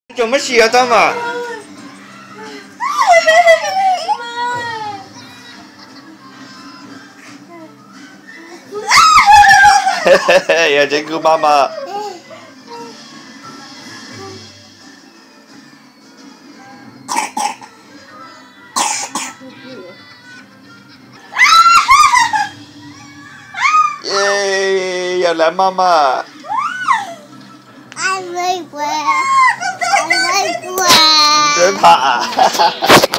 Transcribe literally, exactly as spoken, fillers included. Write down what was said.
做乜事啊，丹華？要整蠱媽媽。耶！又嚟媽媽。 I like where. I like where. 唔想拍啊！